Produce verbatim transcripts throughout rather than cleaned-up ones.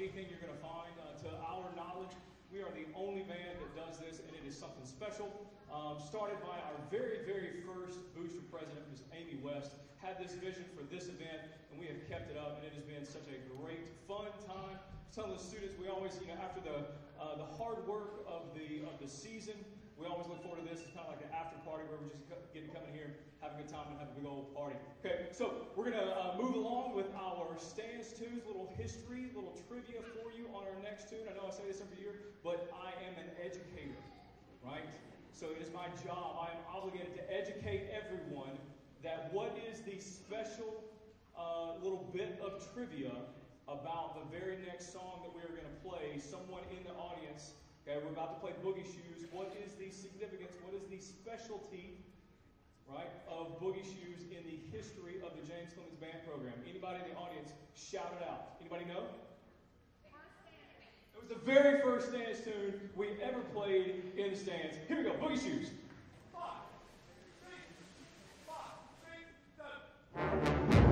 anything you're going to find. Uh, to our knowledge, we are the only band that does this, and it is something special. Um, started by our very, very first Booster president, Miz Amy West, had this vision for this event, and we have kept it up, and it has been such a great, fun time. Telling the students, we always, you know, after the uh, the hard work of the of the season, we always look forward to this. It's kind of like an after party where we're just getting coming here, have a good time, and have a big old party. Okay, so we're going to uh, move along with our Stands Tunes, little history, little trivia for you on our next tune. I know I say this every year, but I am an educator, right? So it is my job. I am obligated to educate everyone that what is the special uh, little bit of trivia about the very next song that we are going to play. Someone in the audience, okay, we're about to play Boogie Shoes. What is the significance, what is the specialty, right, of Boogie Shoes in the history of the James Clemens Band program? Anybody in the audience, shout it out. Anybody know? It was the very first Stands tune we ever played in the stands. Here we go, Boogie Shoes. Five, three, five, three, seven.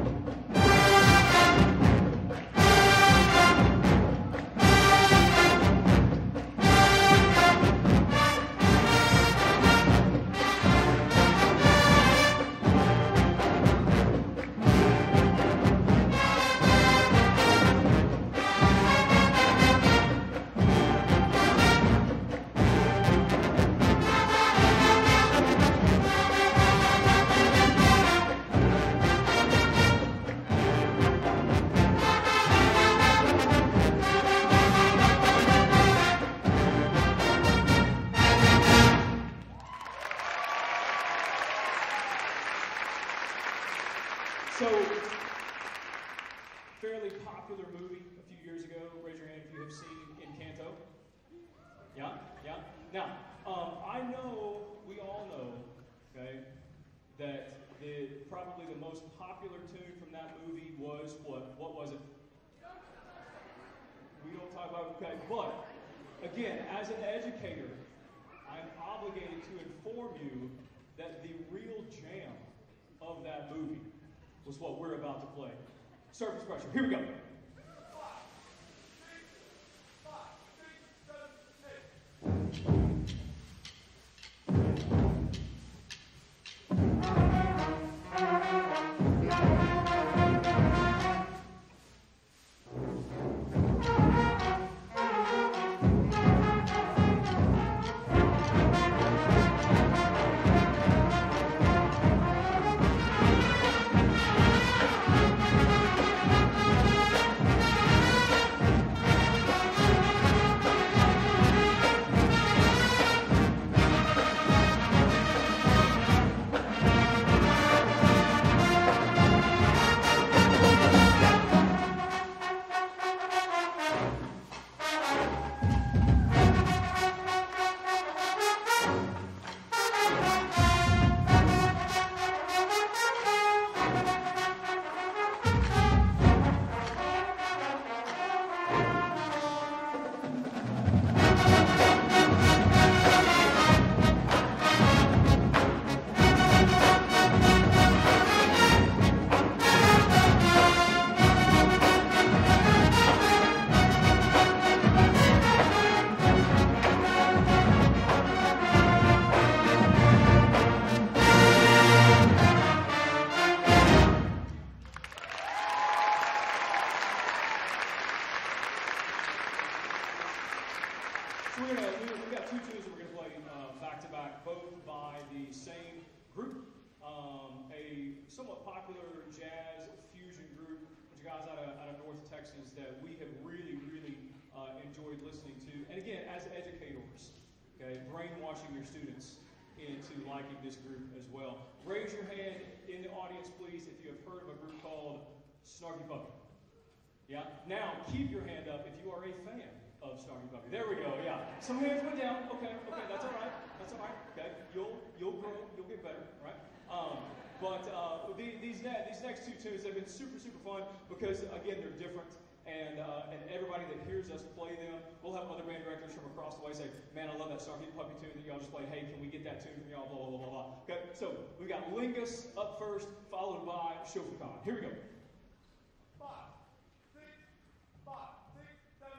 So, fairly popular movie a few years ago. Raise your hand if you have seen Encanto. Yeah, yeah. Now, um, I know, we all know, okay, that the probably the most popular tune from that movie was what? What was it? We don't talk about, okay, but, again, as an educator, I'm obligated to inform you that the real jam of that movie was what we're about to play. Surface Pressure. Here we go. Five, three, five, three, seven, eight. So we're gonna, we've got two tunes that we're going to play uh, back to back, both by the same group, um, a somewhat popular jazz fusion group, which guys out of, out of North Texas that we have really, really uh, enjoyed listening to. And again, as educators, okay, brainwashing your students into liking this group as well. Raise your hand in the audience, please, if you have heard of a group called Snarky Puppy. Yeah? Now, keep your hand up if you are a fan of Snarky Puppy. There we go, yeah. Some hands went down. Okay, okay, that's all right. That's all right. Okay, you'll you'll grow, you'll get better, right? Um, but uh, the, these ne these next two tunes have been super super fun because again they're different, and uh, and everybody that hears us play them, we'll have other band directors from across the way say, "Man, I love that Snarky Puppy tune that y'all just played. Hey, can we get that tune from y'all?" Blah blah blah blah. Okay, so we got Lingus up first, followed by Chauffeur Khan. Here we go. Five, six, five, six, seven.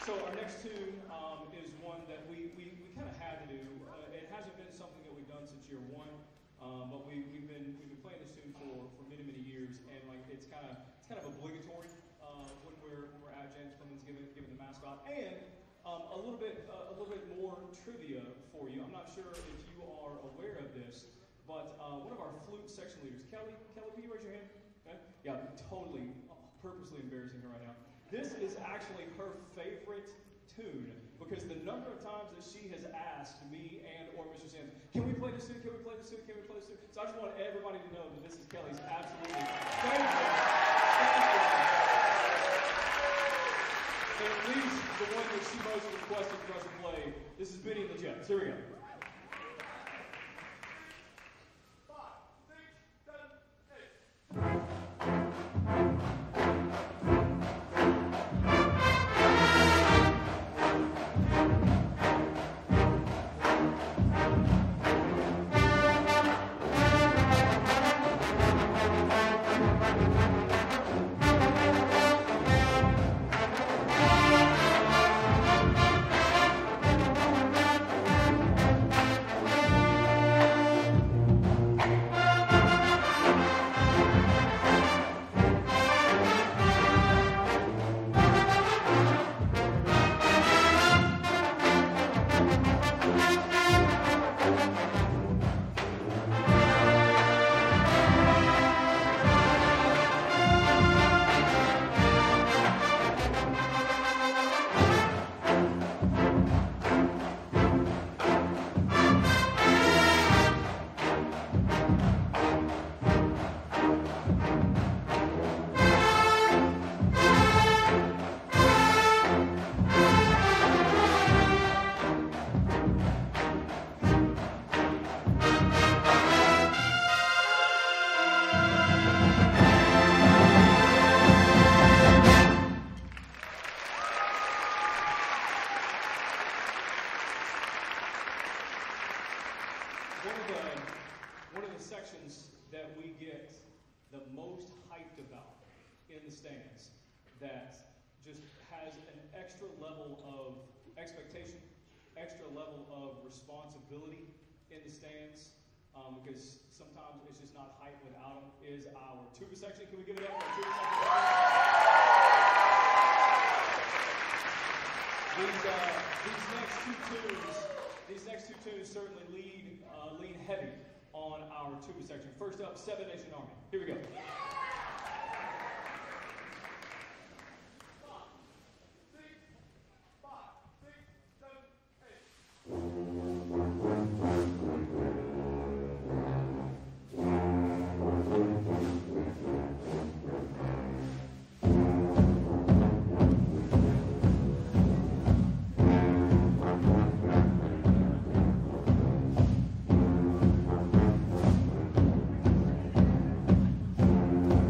So our next tune um, is one that we, we, we kind of had to do. Uh, it hasn't been something that we've done since year one, um, but we, we've been we've been playing this tune for, for many many years, and like it's kind of it's kind of obligatory uh, when we're when we're at James Clemens giving giving the mascot. And um, a little bit uh, a little bit more trivia for you. I'm not sure if you are aware of this, but uh, one of our flute section leaders, Kelly Kelly, will you raise your hand? Okay. Yeah, totally, purposely embarrassing her right now. This is actually her favorite tune because the number of times that she has asked me and or Mister Sands, can we play this tune? Can we play this tune? Can we play this tune? So I just want everybody to know that this is Kelly's absolutely favorite. And at least the one that she most requested for us to play. This is Benny and the Jets. Here we go. Five, six, seven, eight. Responsibility in the stands, um, because sometimes it's just not hype without them, is our tuba section. Can we give it up for our tuba section? These, uh, these next two tunes, these next two tunes certainly lead, uh, lean heavy on our tuba section. First up, Seven Nation Army. Here we go. Thank you.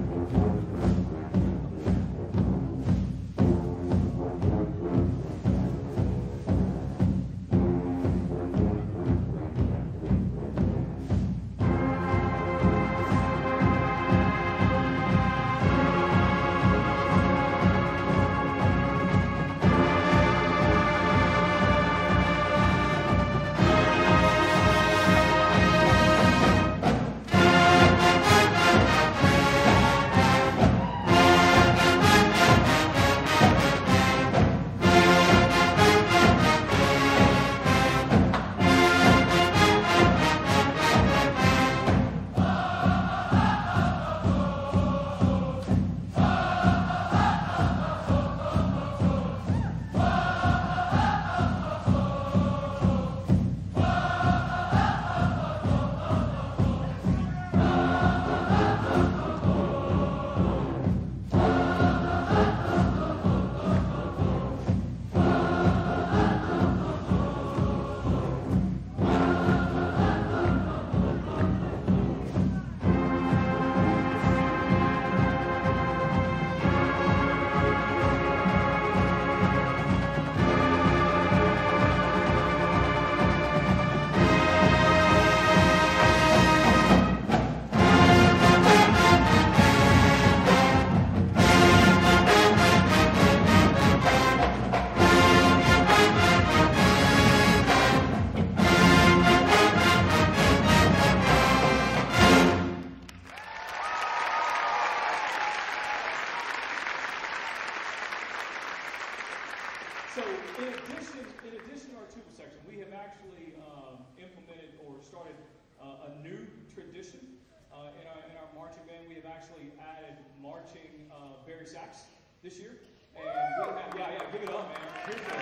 So in addition, in addition to our tuba section, we have actually um, implemented or started uh, a new tradition uh, in, our, in our marching band. We have actually added marching uh, Barry sax this year. And we have, yeah, yeah, give it up, man. Here's it.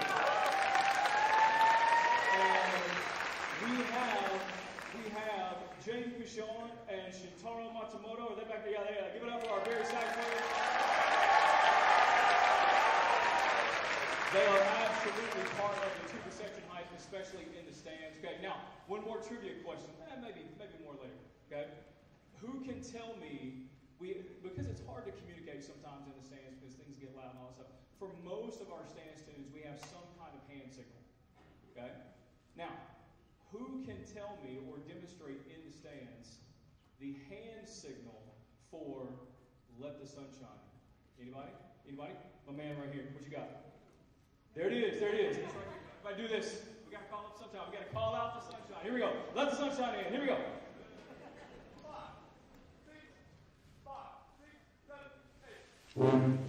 And we have, we have James Michon and Shintaro Matsumoto. Are they back there? Yeah, they are. Give it up for our Barry sax players. They are absolutely part of the tuba section hype, especially in the stands. Okay, now, one more trivia question. Eh, maybe, maybe more later. Okay? Who can tell me, we because it's hard to communicate sometimes in the stands because things get loud and all that stuff. For most of our stands tunes, we have some kind of hand signal. Okay? Now, who can tell me or demonstrate in the stands the hand signal for Let the Sun Shine? Anybody? Anybody? My man right here. What you got? There it is. There it is. It's right here. If I do this, we got to call up sunshine. We got to call out the sunshine. Here we go. Let the sunshine in. Here we go. Five, six, five, six, seven, eight.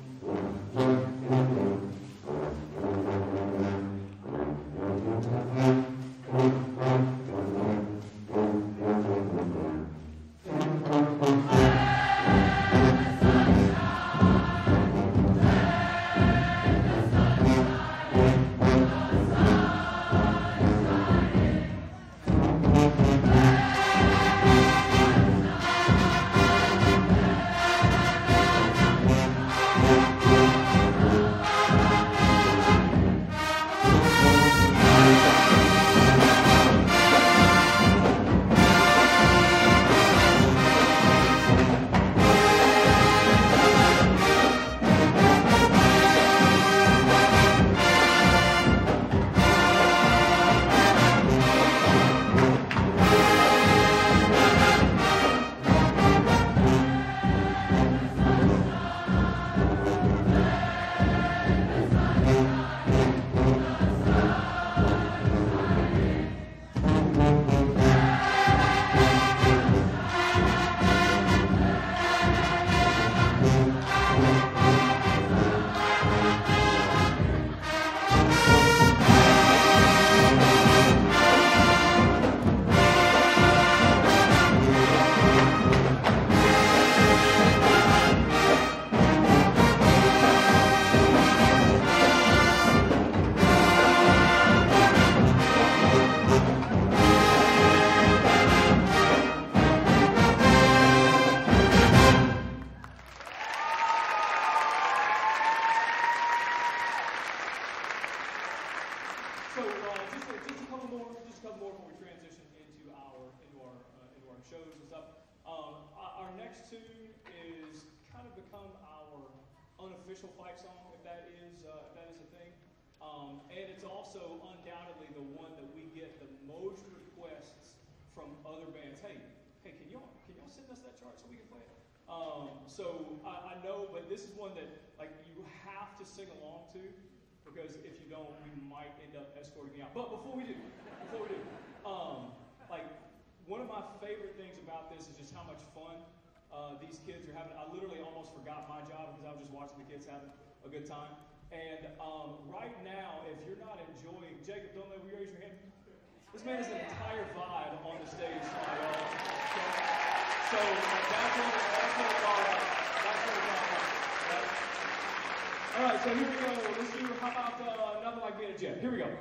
Unofficial fight song, if that is uh, if that is a thing, um, and it's also undoubtedly the one that we get the most requests from other bands. Hey, hey, can y'all can y'all send us that chart so we can play it? Um, so I, I know, but this is one that like you have to sing along to, because if you don't, we might end up escorting you out. But before we do, before we do, um, like one of my favorite things about this is just how much fun Uh, these kids are having. I literally almost forgot my job because I was just watching the kids having a good time. And um, right now, if you're not enjoying, Jacob, don't let me raise your hand. This man is an entire vibe on the stage tonight, y'all. So, so that's what that's what it's all about. That's what it's all about. Right? All right, so here we go. Let's do. How about uh, nothing like being a jet? Here we go.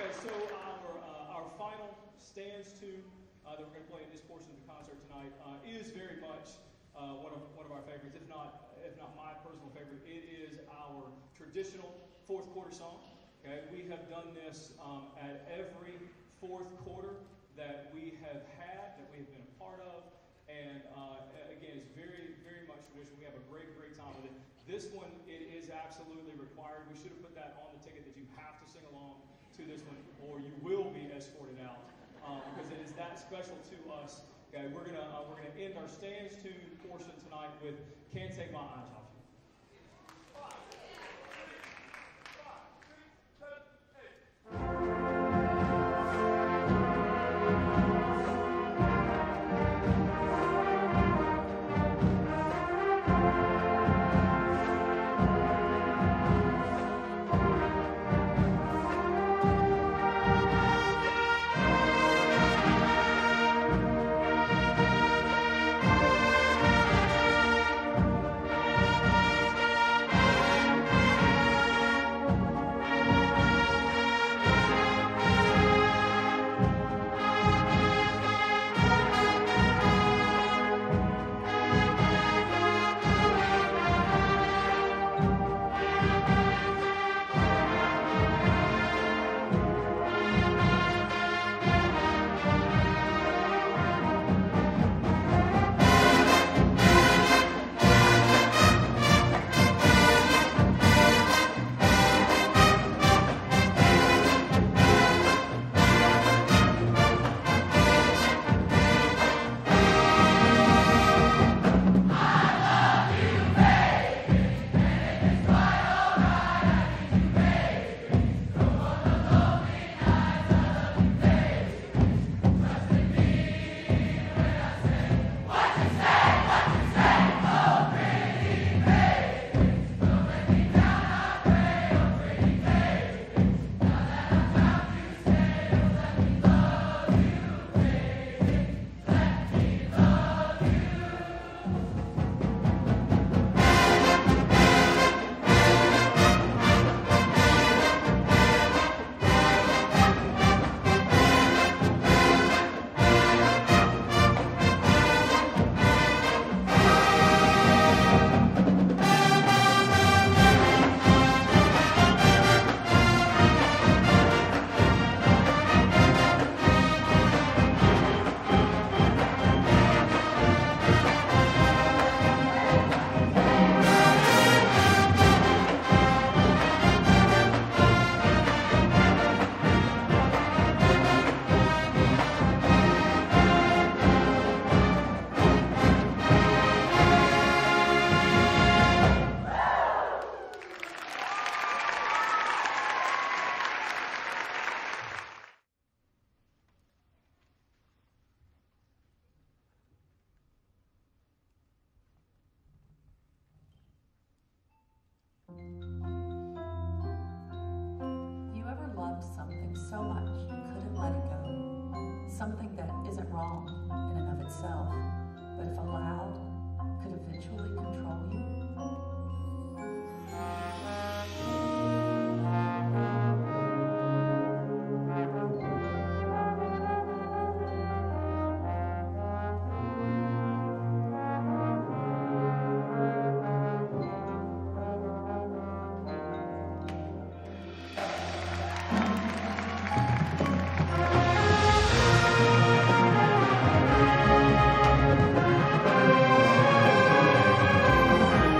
Okay, so our uh, our final stands tune uh, that we're going to play in this portion of the concert tonight uh, is very much uh, one of one of our favorites, if not if not my personal favorite. It is our traditional fourth quarter song. Okay, we have done this um, at every fourth quarter that we have had, that we have been a part of, and uh, again, it's very very much traditional. We have a great great time with it. This one, it is absolutely required. We should have put that on the ticket that you have to sing along to this one, or you will be escorted out, um, because it is that special to us. Okay, we're gonna uh, we're gonna end our stands tune portion tonight with "Can't Take My Eyes Off You." So much you couldn't let it go. Something that isn't wrong in and of itself, but if allowed, could eventually control you. Thank you.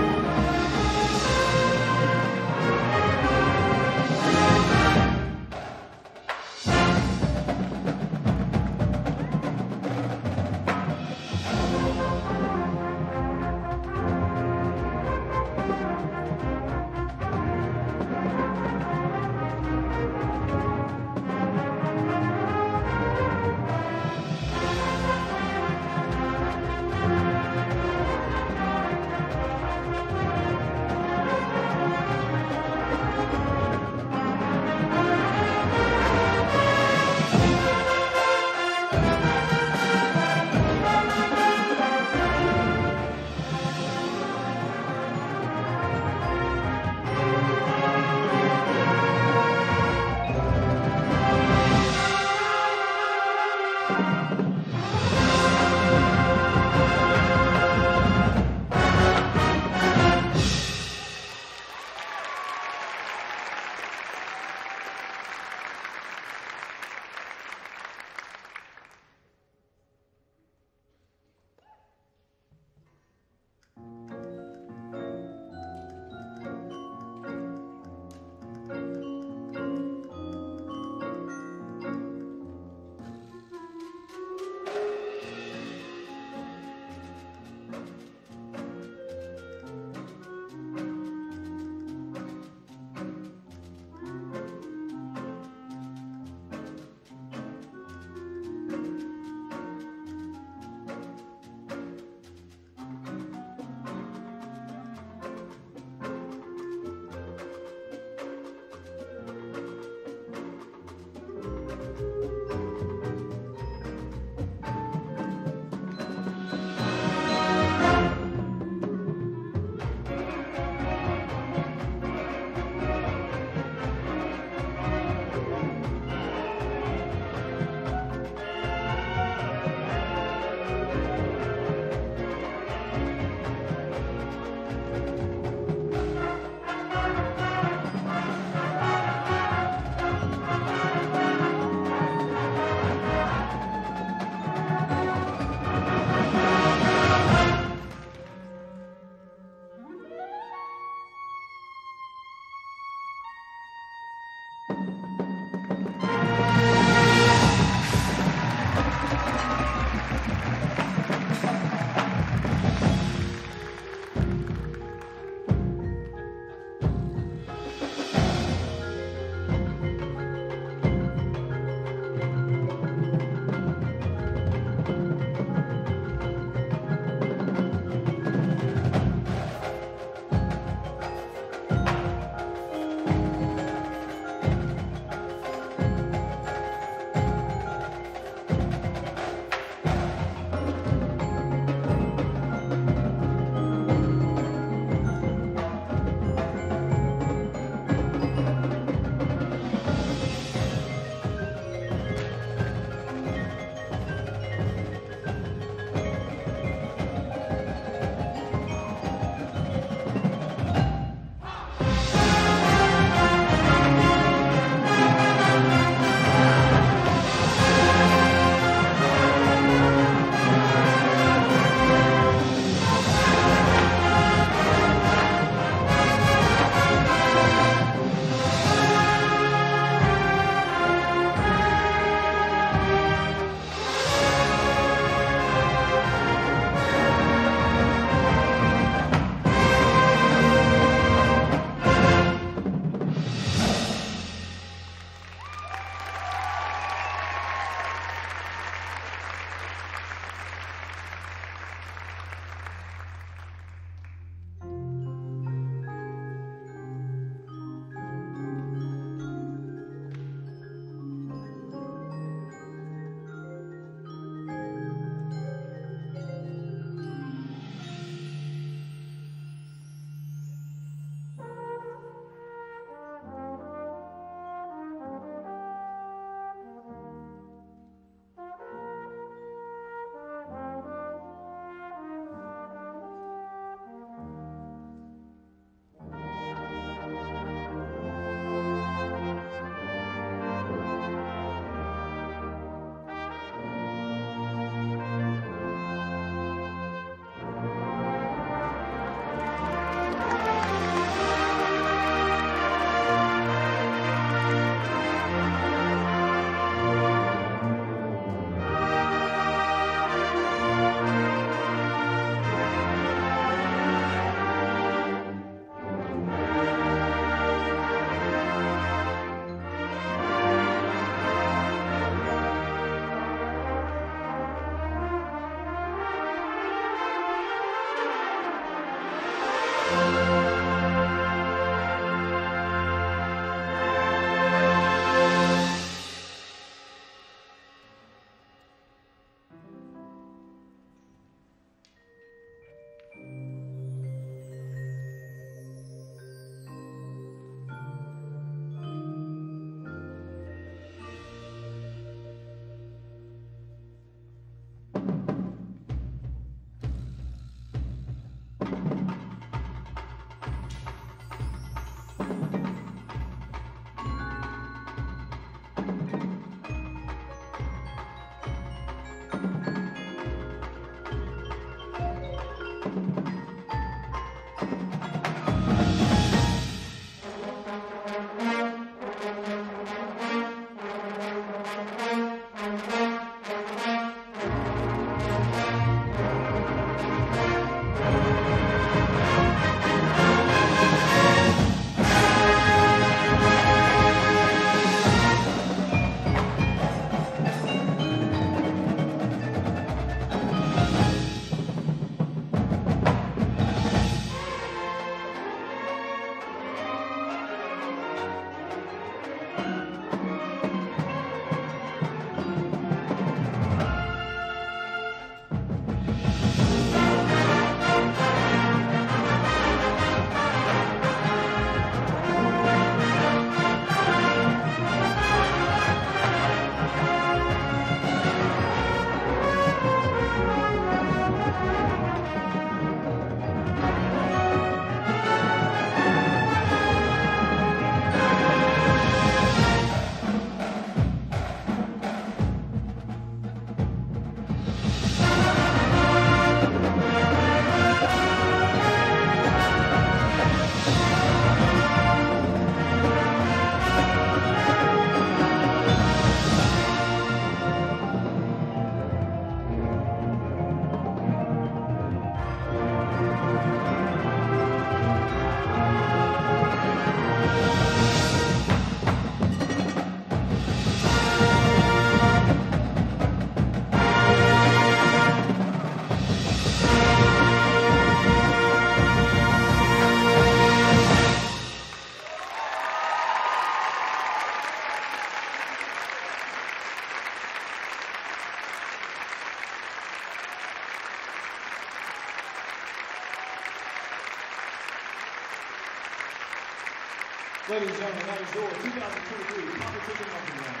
Ladies and gentlemen, that is your two thousand twenty-three Competition Marching Band.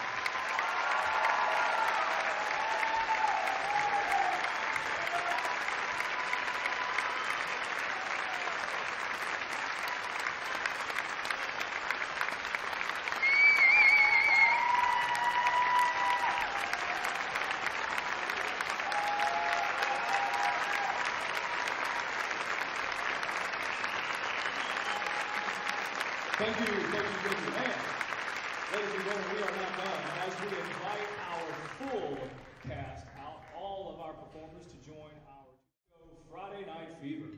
Thank you, thank you, thank you. And, ladies and gentlemen, we are not done. As we invite our full cast out, all of our performers to join our Friday Night Fever.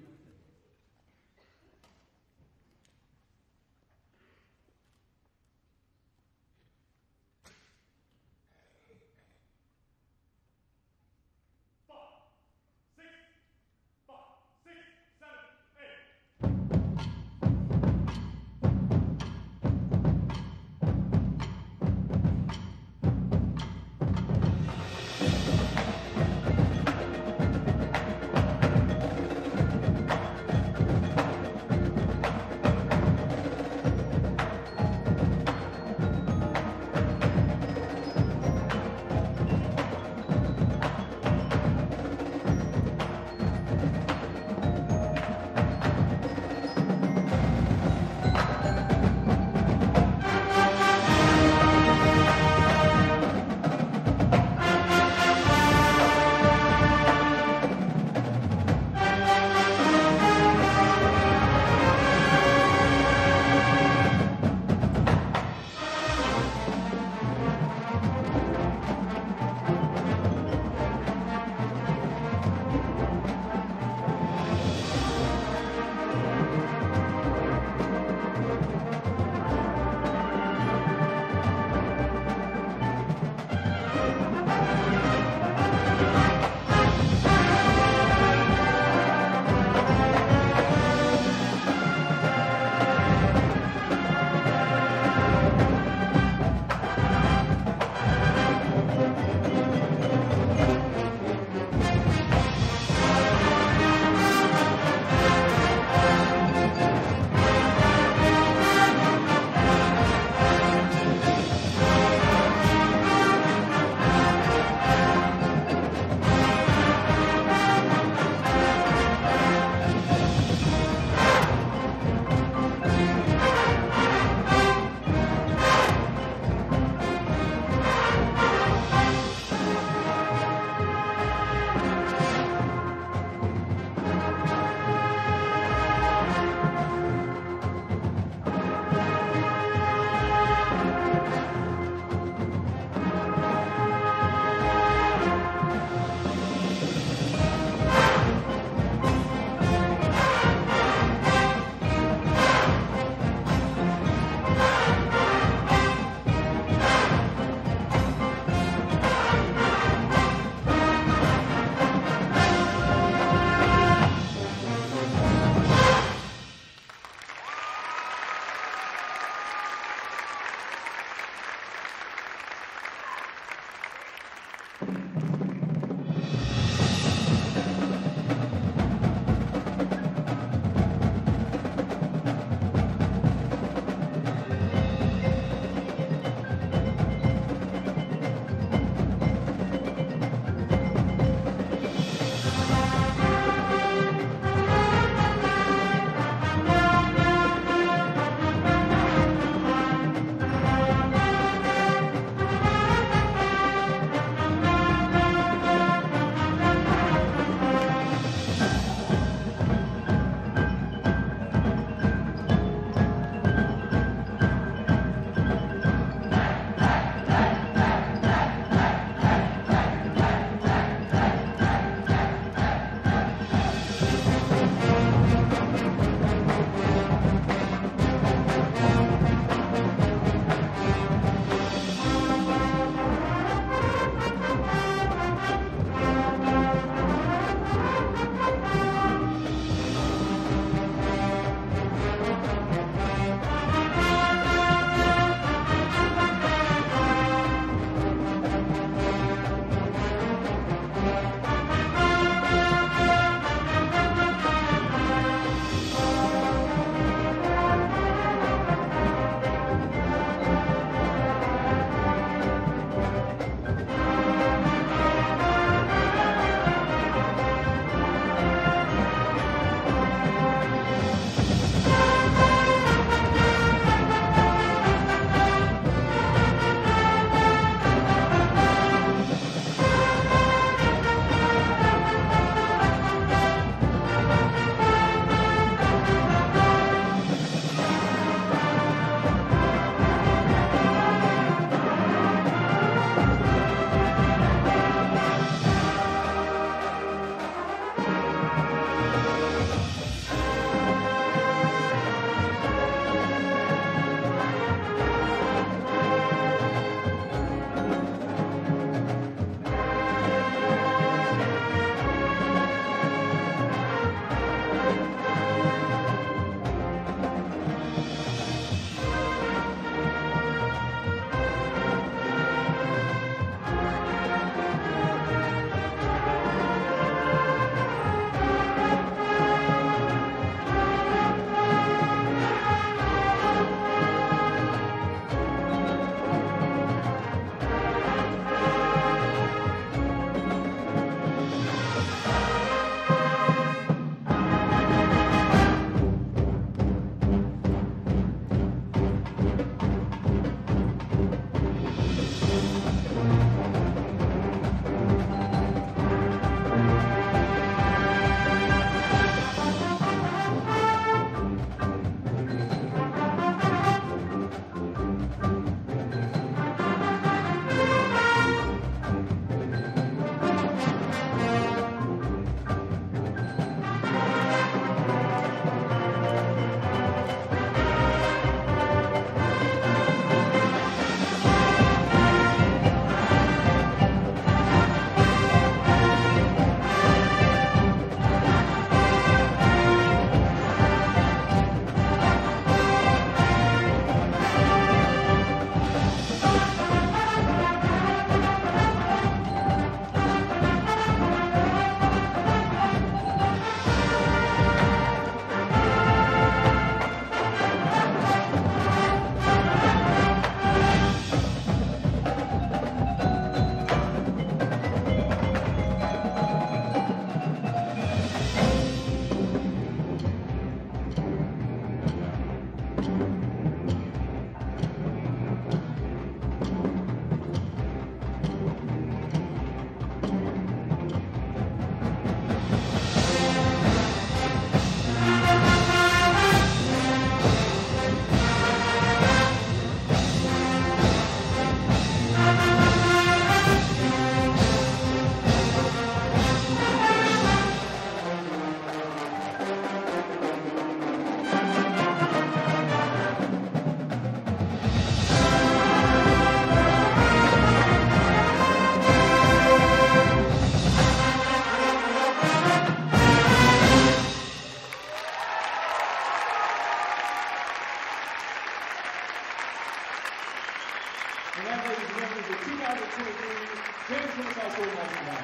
members of two thousand twenty-three James Williams High School Marching Band.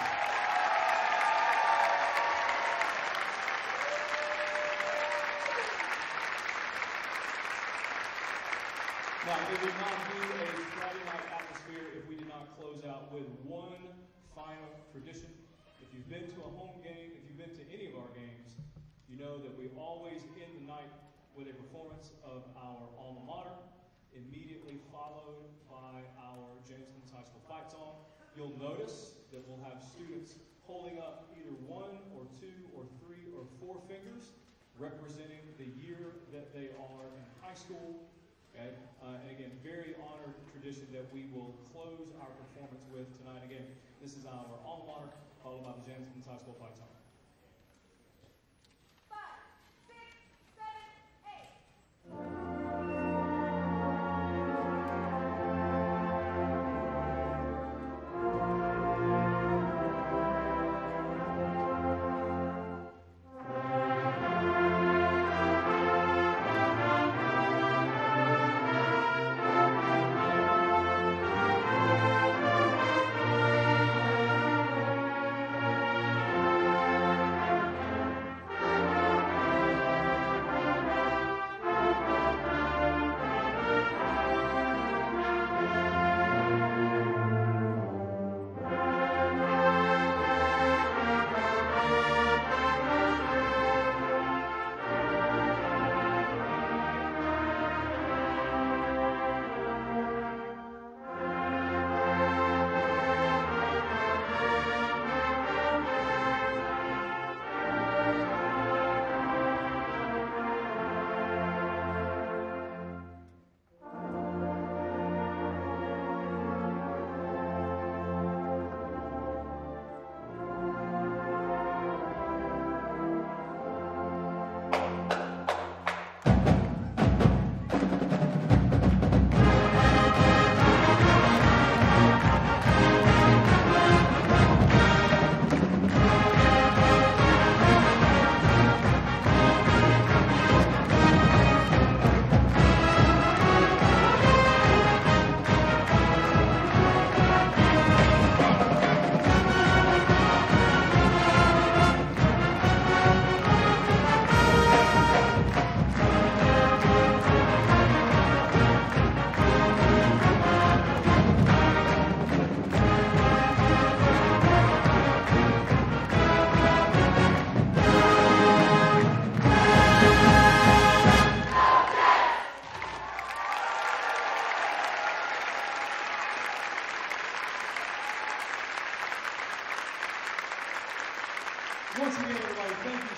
Now, it would not be a Friday night atmosphere if we did not close out with one final tradition. If you've been to a home game, if you've been to any of our games, you know that we always end the night with a performance of our alma mater, immediately followed by our James Williams High School fight song. You'll notice that we'll have students holding up either one or two or three or four fingers representing the year that they are in high school. Okay? Uh, and again, very honored tradition that we will close our performance with tonight. Again, this is our alma mater, followed by the James Williams High School fight song. Five, six, seven, eight. Once again, everybody, thank you.